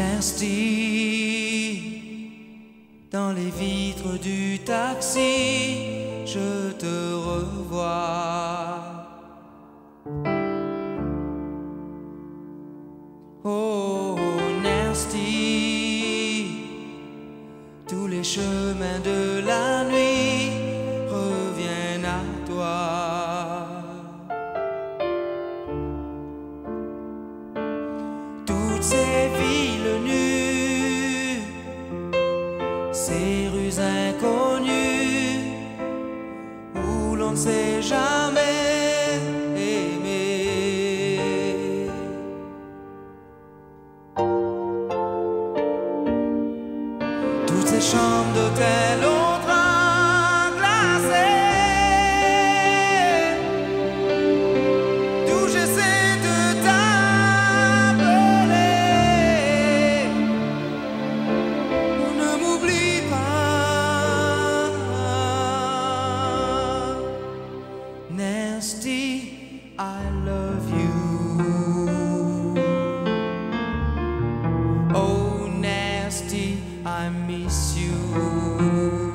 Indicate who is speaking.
Speaker 1: Nasty, dans les vitres du taxi, je te revois. Oh, Nasty, tous les chemins de la nuit reviennent à toi. Toutes ces villes nues, ces rues inconnues, où l'on ne sait jamais aimer. Toutes ces chambres d'hôtel au train glacé, d'où j'essaie de t'appeler. On ne m'oublie pas, Nasty, I love you. Oh, Nasty, I miss you.